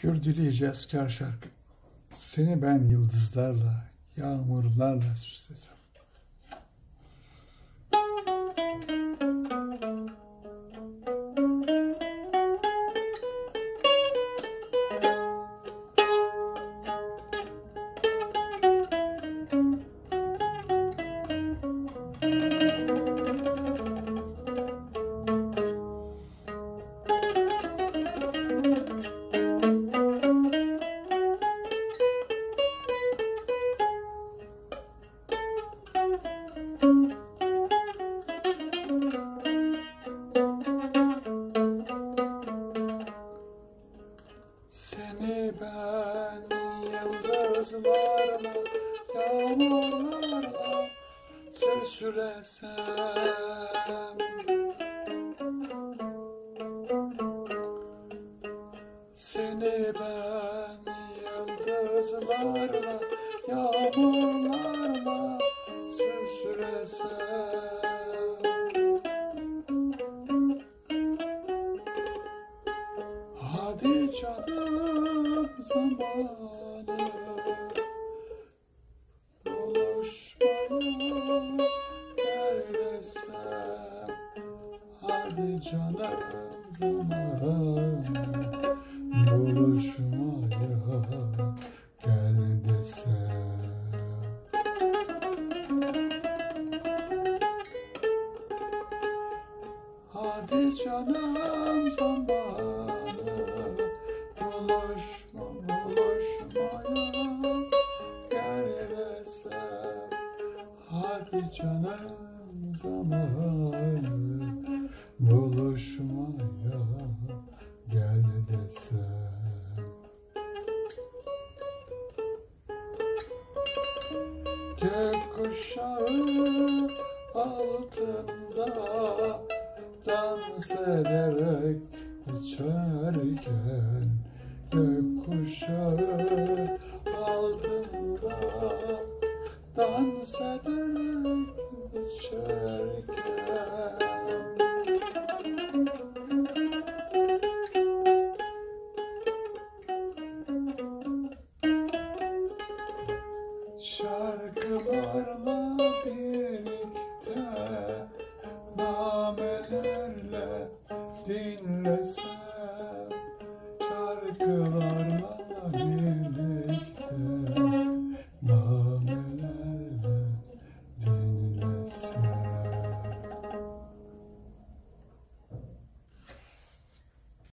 Kürdüleyeceğiz kar şarkı. Seni ben yıldızlarla, yağmurlarla süslesem. Seni ben yıldızlarla, yağmurlarla süslesem. Seni ben yıldızlarla, yağmurlarla süslesem. Hadi canım zamanı buluşmaya neredesem. Hadi canım zamanı buluşmaya gel desem. Hadi canım zamanı buluşmaya gel desem. Hadi canım zamanı buluşmaya gel desem. Gökkuşağı altında dans ederek uçarken, gökkuşağı altında dans ederek uçarken,